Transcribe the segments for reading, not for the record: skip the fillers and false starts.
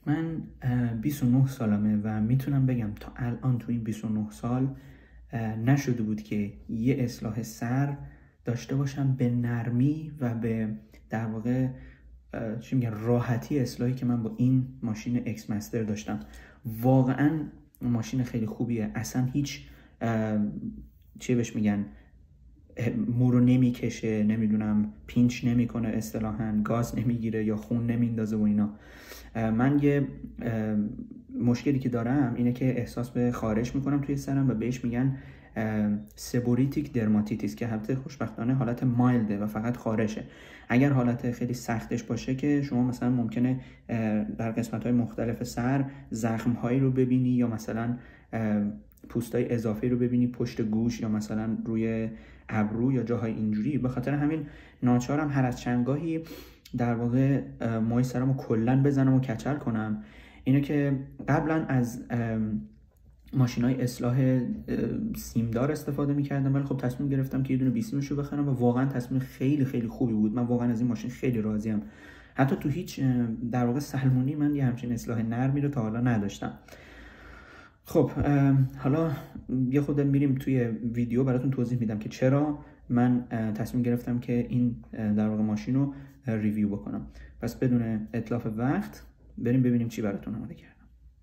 من 29 سالمه و میتونم بگم تا الان تو این 29 سال نشده بود که یه اصلاح سر داشته باشم به نرمی و به در واقع چی میگن راحتی اصلاحی که من با این ماشین اکس مستر داشتم. واقعا ماشین خیلی خوبیه، اصلا هیچ چی بهش میگن مورو نمیکشه، نمیدونم پینچ نمیکنه، اصطلاحاً گاز نمیگیره یا خون نمیندازه و اینا. من یه مشکلی که دارم اینه که احساس به خارش میکنم توی سرم و بهش میگن سبوریتیک درماتیتیس که البته خوشبختانه حالت مایلده و فقط خارشه. اگر حالت خیلی سختش باشه که شما مثلا ممکنه در قسمت‌های مختلف سر زخم‌هایی رو ببینی یا مثلا پوستای اضافی رو ببینی پشت گوش یا مثلا روی ابرو یا جاهای اینجوری. به خاطر همین ناچارم هر از چندگاهی در واقع موی سرمو کلا بزنم و کچل کنم. اینو که قبلا از ماشینای اصلاح سیمدار استفاده میکردم، ولی خب تصمیم گرفتم که یه دونه 20 رو بخرم و واقعا تصمیم خیلی خیلی خوبی بود. من واقعا از این ماشین خیلی راضیم. حتی تو هیچ در واقع سلمونی من یه همچین اصلاح نرمی رو تا حالا نداشتم. خب حالا یه خود میریم توی ویدیو براتون توضیح میدم که چرا من تصمیم گرفتم که این در واقع ماشین رو ریویو بکنم. پس بدون اتلاف وقت بریم ببینیم چی براتون آماده کردم.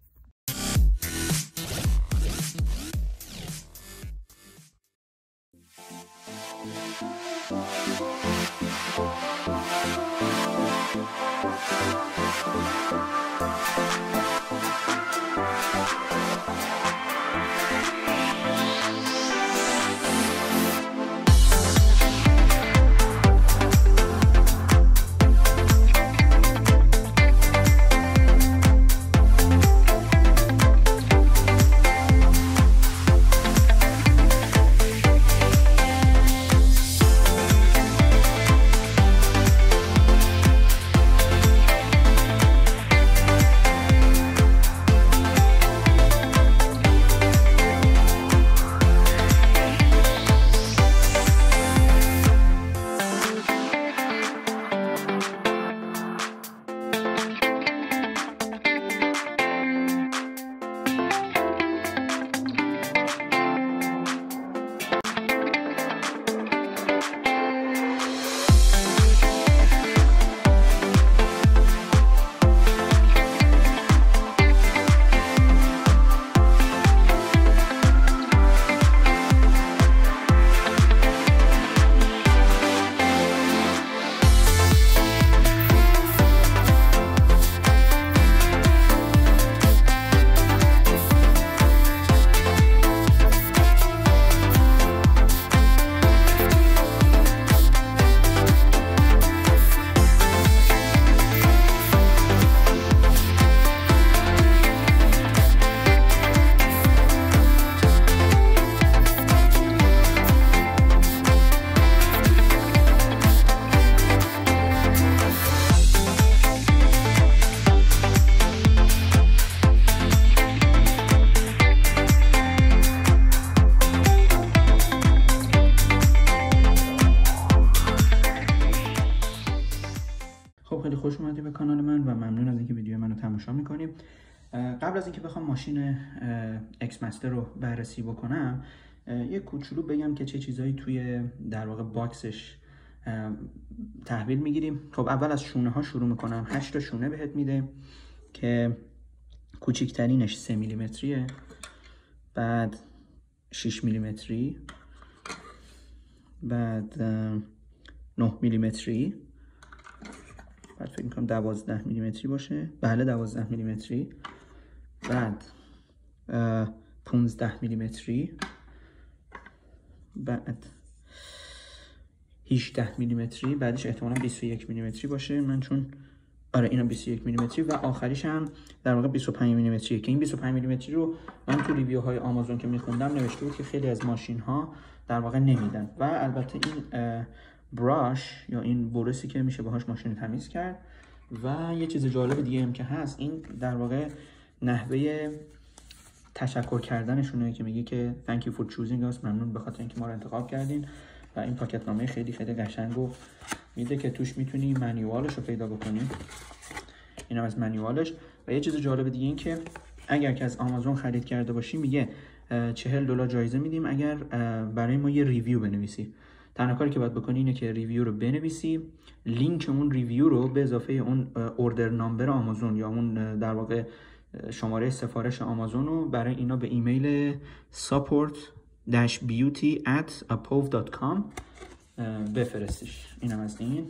خیلی خوش اومدید به کانال من و ممنون از اینکه ویدیو منو تماشا میکنیم. قبل از اینکه بخوام ماشین اکس مستر رو بررسی بکنم یه کوچولو بگم که چه چیزایی توی در واقع باکسش تحویل میگیریم. خب اول از شونه ها شروع میکنم. 8 تا شونه بهت میده که کوچکترینش 3 میلیمتریه، بعد 6 میلیمتری، بعد 9 میلیمتری، بعد فکر میکنم 12 میلیمتری باشه. بله 12 میلیمتری، بعد 15 میلیمتری، بعد 18 میلیمتری، بعدش احتمالاً 21 میلیمتری باشه من چون آره اینا 21 میلیمتری و آخریش هم در واقع 25 میلیمتریه که این 25 میلیمتری رو من تو ریویوهای آمازون که میخوندم نوشته بود که خیلی از ماشین ها در واقع نمیدن. و البته این براش یا این برسی که میشه باهاش ماشین تمیز کرد. و یه چیز جالب دیگه هم که هست این در واقع نحوه تشکر کردنشونه که میگه که thank you for choosing us، ممنون به خاطر اینکه ما رو انتخاب کردین. و این پاکت نامه خیلی خیلی قشنگو میده که توش میتونی منیوالش رو پیدا بکنی. اینم از منیوالش. و یه چیز جالب دیگه این که اگر که از آمازون خرید کرده باشی میگه $40 جایزه میدیم اگر برای ما یه ریویو بنویسی. تنها کاری که باید بکنی اینه که ریویو رو بنویسی، لینک اون ریویو رو به اضافه اون اوردر نامبر آمازون یا اون در واقع شماره سفارش آمازون رو برای اینا به ایمیل support-beauty@apov.com بفرستیش. اینم از این.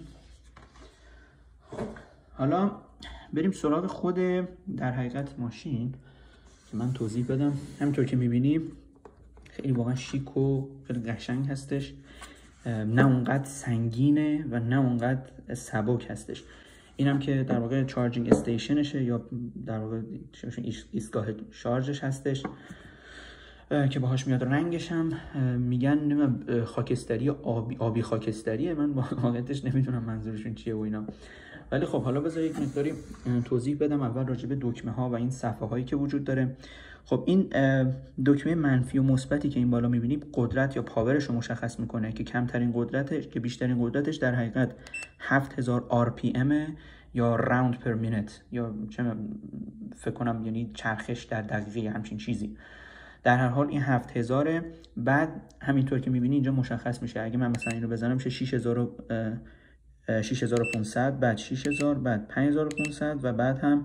حالا بریم سراغ خود در حقیقت ماشین که من توضیح بدم. همینطور که میبینی خیلی واقعا شیک و خیلی قشنگ هستش، نه اونقدر سنگینه و نه اونقدر سبک هستش. اینم که در واقع چارجینگ استیشنشه یا در واقع ایستگاه شارژش هستش که باهاش میاد. رنگش هم میگن خاکستری، آبی خاکستریه. من واقعیتش نمیدونم منظورشون چیه و اینا، ولی خب حالا بذار یک مقداری توضیح بدم اول راجع به دکمه ها و این صفحه هایی که وجود داره. خب این دکمه منفی و مثبتی که این بالا میبینی قدرت یا پاورش رو مشخص میکنه که کمترین قدرتش که بیشترین قدرتش در حقیقت 7000 RPM یا راوند پر مینت یا فکر کنم یعنی چرخش در دقیقه همچین چیزی. در هر حال این 7000. بعد همینطور که میبینی اینجا مشخص میشه اگه من مثلا اینو بزنم میشه 6500 بعد 6000 بعد 5500 و بعد هم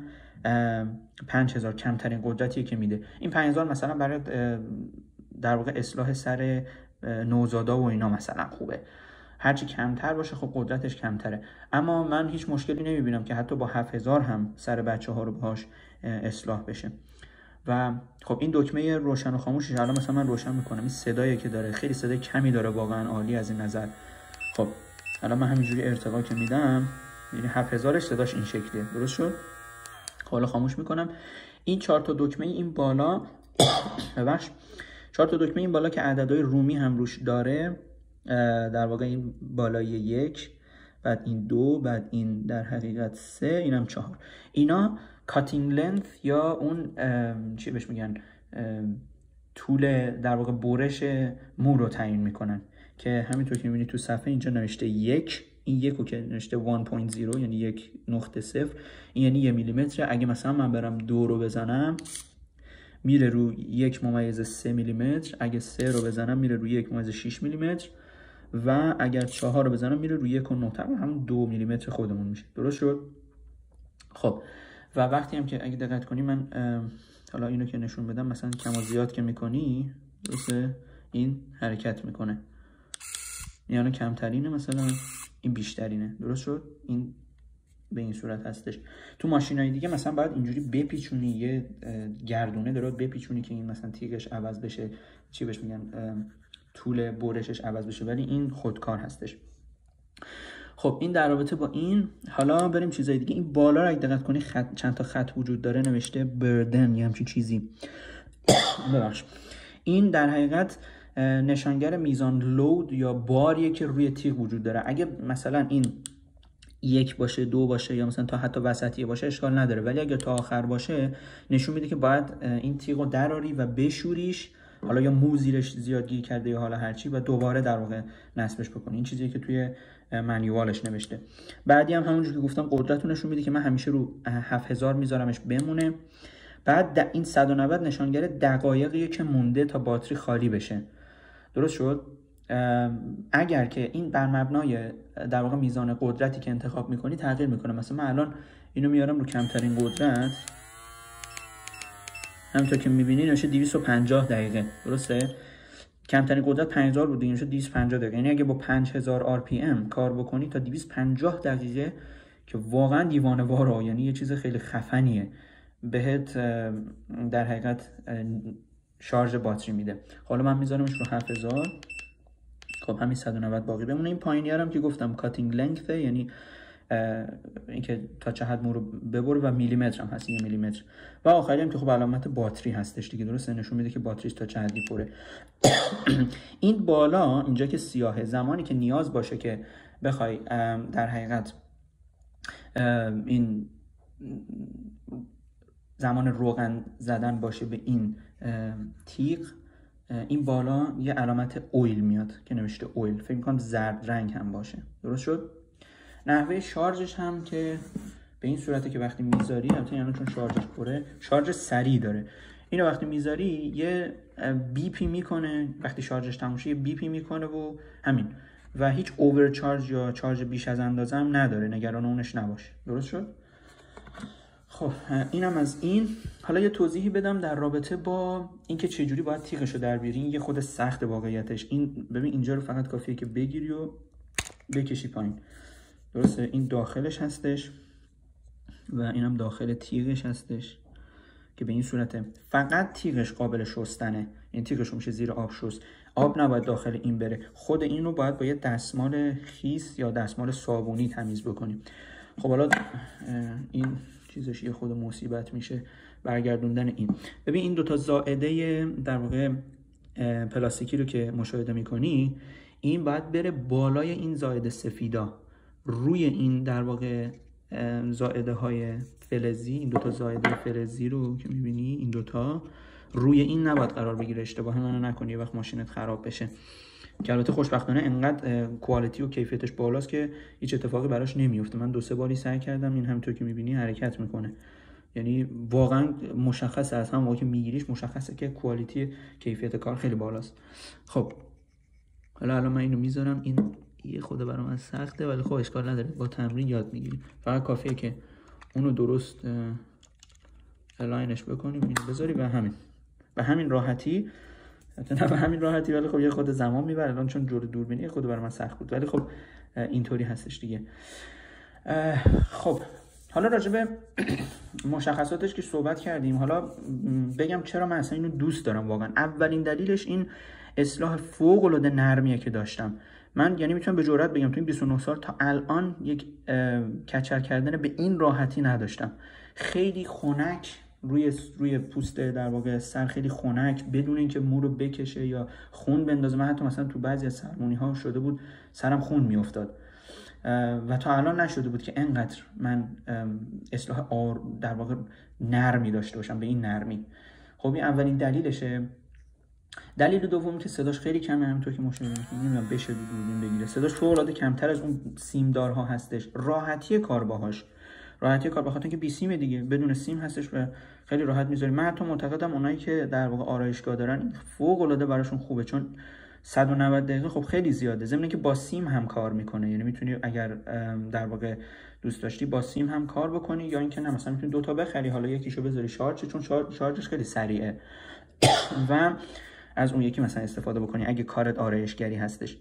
5000 کمترین قدرتیه که میده. این 5000 مثلا برای در واقع اصلاح سر نوزادا و اینا مثلا خوبه. هرچی کمتر باشه خب قدرتش کمتره، اما من هیچ مشکلی نمیبینم که حتی با 7000 هم سر بچه ها رو باهاش اصلاح بشه. و خب این دکمه روشن و خاموشش الان مثلا من روشن میکنم، این صدایی که داره خیلی صدای کمی داره، واقعا عالی از این نظر. خب الان من همینجوری ارتقا که میدم یعنی 7000ش صداش این شکلیه، درست شد؟ حالا خاموش میکنم. این 4 تا دکمه این بالا ببخش 4 تا دکمه این بالا که عددهای رومی هم روش داره، در واقع این بالای 1 بعد این 2 بعد این در حقیقت 3 اینم 4. اینا کاتینگ لنث یا اون چی بهش میگن طول در واقع برش مو رو تعیین میکنن که همینطور که میبینی تو صفحه اینجا نوشته 1. این یکو که نوشته 1.0 یعنی 1.0 این یعنی 1 میلیمتر. اگه مثلا من برم 2 رو بزنم میره رو 1.3 میلیمتر، اگه 3 رو بزنم میره رو 1.6 میلیمتر و اگر 4 رو بزنم میره رو 1.9، همون 2 میلیمتر خودمون میشه، درست شد؟ خب و وقتی هم که اگه دقت کنی من حالا اینو که نشون بدم مثلا کم و زیاد که میکنی درسته این حرکت میکنه، یعنی کمترینه مثلا این بیشترینه، درست شد؟ این به این صورت هستش. تو ماشینای دیگه مثلا باید اینجوری بپیچونی، یه گردونه داره بپیچونی که این مثلا تیغش عوض بشه، چی بهش میگن طول برشش عوض بشه، ولی این خودکار هستش. خب این در رابطه با این. حالا بریم چیزای دیگه. این بالا رو اگه دقت کنی چند تا خط وجود داره نوشته بردن یا همچین چیزی ببخش. این در حقیقت نشانگر میزان لود یا باریه که روی تیغ وجود داره. اگه مثلا این 1 باشه 2 باشه یا مثلا تا حتی وسطیه باشه اشکال نداره، ولی اگه تا آخر باشه نشون میده که باید این تیغو دراری و بشوریش، حالا یا مو زیرش زیادگیری کرده یا حالا هرچی، و دوباره در واقع نصبش بکنی. این چیزیه که توی منیوالش نوشته. بعدی هم همونجور که گفتم قدرت رو نشون میده که من همیشه رو 7000 میذارمش بمونه. بعد این 190 نشانگر دقایقیه که مونده تا باتری خالی بشه، درست شد؟ اگر که این بر مبنای در واقع میزان قدرتی که انتخاب میکنی تغییر میکنه. مثلا من الان اینو میارم رو کمترین قدرت، همونطور که میبینی نوشته 250 دقیقه، درسته؟ کمترین قدرت 5000 بود، نوشته 250 دقیقه. یعنی اگه با 5000 RPM کار بکنی تا 250 دقیقه که واقعا دیوانه واره، یعنی یه چیز خیلی خفنیه، بهت در حقیقت شارژ باتری میده. حالا من میذارمش رو 7000. خب همین 190 باقی بمونه. این پایینی هم که گفتم کاتینگ لنگث، یعنی اینکه تا چه حد مو رو ببره، و میلیمتر هم هست 1 میلیمتر. و آخری هم که خب علامت باتری هستش دیگه، درسته؟ نشون میده که باتریش تا چه حدی پره. این بالا اینجا که سیاهه، زمانی که نیاز باشه که بخوای در حقیقت این زمان روغن زدن باشه به این تیغ، این بالا یه علامت اویل میاد که نوشته اویل، فکر میکنم زرد رنگ هم باشه، درست شد؟ نحوه شارژش هم که به این صورته که وقتی میذاری، البته یعنی چون شارژش پره، شارژ سریع داره، اینو وقتی میذاری یه بیپی میکنه، وقتی شارژش تموم شه یه بیپی میکنه و همین، و هیچ اوورچارج یا چارج بیش از اندازه هم نداره، نگران اونش نباش. درست شد؟ خب اینم از این. حالا یه توضیحی بدم در رابطه با اینکه چه جوری باید تیغشو در بیاری. این یه خود سخت واقعیتش. این ببین اینجا رو فقط کافیه که بگیری و بکشی پایین. درسته؟ این داخلش هستش و اینم داخل تیغش هستش که به این صورته. فقط تیغش قابل شستنه، این تیغش میشه زیر آب شست، آب نباید داخل این بره. خود این رو باید با یه دستمال خیس یا دستمال صابونی تمیز بکنیم. خب حالا این چیزش یه خود مصیبت میشه برگردوندن این. ببین این دوتا زائده در واقع پلاستیکی رو که مشاهده میکنی، این باید بره بالای این زائد سفیدا، روی این در واقع زائده های فلزی، این دوتا زائده فلزی رو که میبینی، این دوتا روی این نباید قرار بگیره. اشتباه منو نکنی یه وقت ماشینت خراب بشه، که البته خوشبختانه انقدر کوالیتی و کیفیتش بالاست که هیچ اتفاقی براش نمیفته. من 2-3 باری سعی کردم، این همینطور که میبینی حرکت میکنه، یعنی واقعا مشخصه، از هم موقعی که میگیریش مشخصه که کوالیتی کیفیت کار خیلی بالاست. خب حالا الان من اینو میذارم، این یه خود برام از سخته ولی خب اشکال نداره، با تمرین یاد میگیریم. فقط کافیه که اونو درست الاینش بکنیم، اینو بذاری و همین به همین راحتی، نه به همین راحتی ولی خب یه خود زمان میبره الان چون جور دوربینی خود برای من سخت بود، ولی خب اینطوری هستش دیگه. خب حالا راجع به مشخصاتش که صحبت کردیم، حالا بگم چرا من اصلا اینو دوست دارم. واقعا اولین دلیلش این اصلاح فوق العاده نرمیه که داشتم من. یعنی میتونم به جرئت بگم تو این 29 سال تا الان یک کچل کردن به این راحتی نداشتم. خیلی خنک روی پوست در واقع سر، خیلی خنک، بدون اینکه مو رو بکشه یا خون بندازه. من حتی مثلا تو بعضی از سرمونی ها شده بود سرم خون میافتاد و تا الان نشده بود که انقدر من اصلاح در واقع نرمی داشته باشم به این نرمی. خب این اولین دلیلشه. دلیل دومی که صداش خیلی کمه، همونطور که مشاهده می‌کنید، نمیدونم بشه دوربین بگیره، صداش فوق‌العاده کمتر از اون سیمدارها هستش. راحتی کار باهاش، راحتی کار بخاطر اینکه بی سیم دیگه، بدون سیم هستش و خیلی راحت میذاری. من حتی معتقدم اونایی که در واقع آرایشگاه دارن فوق‌العاده براشون خوبه، چون 190 دقیقه خب خیلی زیاده. ضمن اینکه با سیم هم کار میکنه، یعنی میتونی اگر در واقع دوست داشتی با سیم هم کار بکنی، یا اینکه نه مثلا میتونی 2 تا بخری، حالا یکیشو بذاری شارژ، چون شارژش خیلی سریعه و از اون یکی مثلا استفاده بکنی اگه کارت آرایشگری هستش.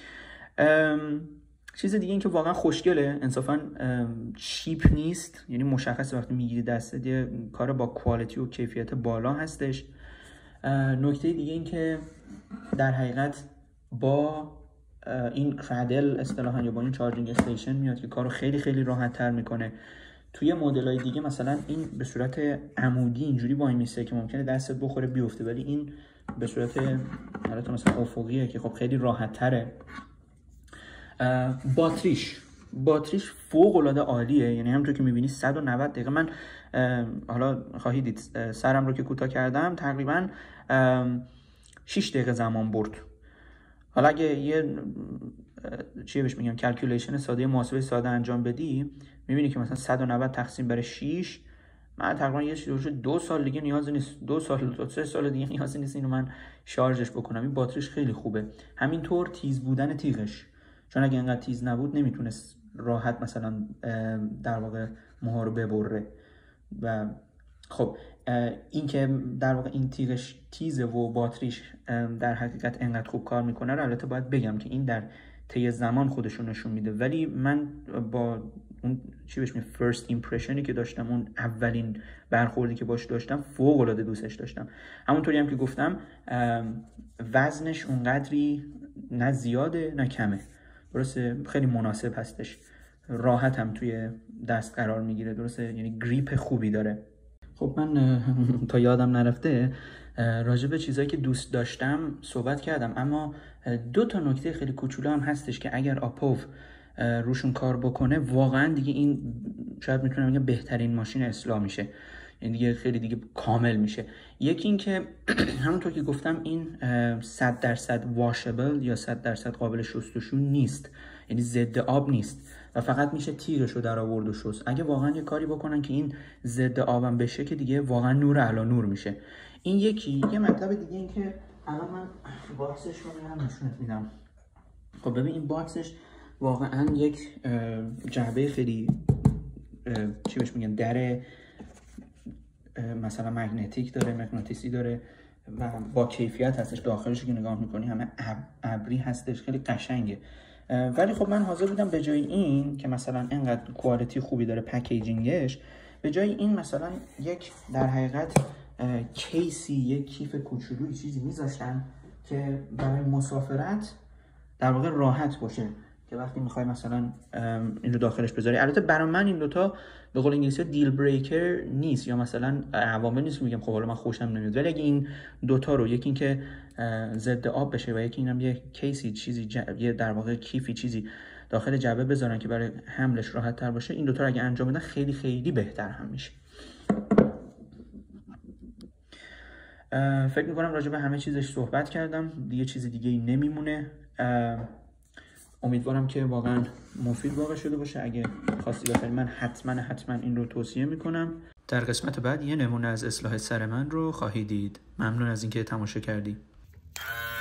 چیز دیگه این که واقعا خوشگله، انصافا چیپ نیست، یعنی مشخصه وقتی میگیری دستت یه کار با کوالیتی و کیفیت بالا هستش. نکته دیگه این که در حقیقت با این کردل اصطلاحاً یا با این چارجینگ استیشن میاد که کارو خیلی خیلی راحت تر میکنه. توی مدل‌های دیگه مثلا این به صورت عمودی اینجوری وای میسته که ممکنه دستت بخوره بیفته، ولی این به صورت حالت مثلا افقیه که خب خیلی راحت تره. باتریش فوق العاده عالیه، یعنی همونطور که میبینی 190 دقیقه. من حالا خواهید دید سرم رو که کوتاه کردم تقریبا 6 دقیقه زمان برد. حالا اگه یه چیه بهش میگم کلکولیشن ساده، محاسبه ساده انجام بدی، میبینی که مثلا 190 تقسیم بر 6، من تقریبا یه چیزی 2 سال دیگه نیاز نیست، 2 سال تا 3 سال دیگه نیاز نیست اینو من شارژش بکنم. این باتریش خیلی خوبه. همینطور تیز بودن تیغش، چون اگه اینقدر تیز نبود نمیتونست راحت مثلا در واقع موها رو ببره. و خب این که در واقع این تیغش تیزه و باتریش در حقیقت انقدر خوب کار میکنه رو البته باید بگم که این در طی زمان خودشون نشون میده، ولی من با اون چی بهش میگم فرست ایمپرشنی که داشتم، اون اولین برخوردی که باش داشتم، فوق العاده دوستش داشتم. همونطوری هم که گفتم وزنش اونقدری نه زیاده نه کمه، درسته، خیلی مناسب هستش، راحت هم توی دست قرار میگیره، درسته، یعنی گریپ خوبی داره. خب من تا یادم نرفته راجع به چیزایی که دوست داشتم صحبت کردم، اما 2 تا نکته خیلی کوچولو هم هستش که اگر آپوو روشون کار بکنه واقعا دیگه این شاید میتونم بگم بهترین ماشین اصلاح میشه، یعنی دیگه خیلی دیگه کامل میشه. یکی این که همونطور که گفتم این 100% واشبل یا 100% قابل شستشو نیست، یعنی ضد آب نیست و فقط میشه تیغش رو در آورد و شست. اگه واقعا یه کاری بکنن که این ضد آبم بشه که دیگه واقعا نور علی نور میشه. این یه مطلب دیگه این که الان من باکسش رو میرم نشونت میدم. خب ببین این باکسش واقعا یک جعبه خیلی چی بهش میگن در مثلا مگنتیک داره، مغناطیسی داره و با کیفیت هستش. داخلش که نگاه میکنی همه ابری هستش، خیلی قشنگه. ولی خب من حاضر بودم به جای این که مثلا اینقدر کوالیتی خوبی داره پکیجینگش، به جای این مثلا یک در حقیقت کیسی، یک کیف کوچولویی چیزی میذاشتن که برای مسافرت در واقع راحت باشه که وقتی میخوای مثلا این رو داخلش بذاری. البته برای من این دوتا به قول انگلیسی دیل بریکر نیست یا مثلا عوامل نیست میگم خب حالا من خوشم نمیاد، ولی اگه این دوتا رو، یکی این که ضد آب بشه و یکی اینم یه کیسی چیزی یه در واقع کیفی چیزی داخل جعبه بذارن که برای حملش راحت تر باشه، این دوتا رو اگه انجام بدن خیلی خیلی بهتر هم میشه. فکر میکنم راجع به همه چیزش صحبت کردم، دیگه چیز دیگه ای نمیمونه. امیدوارم که واقعا مفید واقع شده باشه. اگه خواستی بخری من حتما این رو توصیه میکنم. در قسمت بعد یه نمونه از اصلاح سر من رو خواهی دید. ممنون از اینکه تماشا کردی.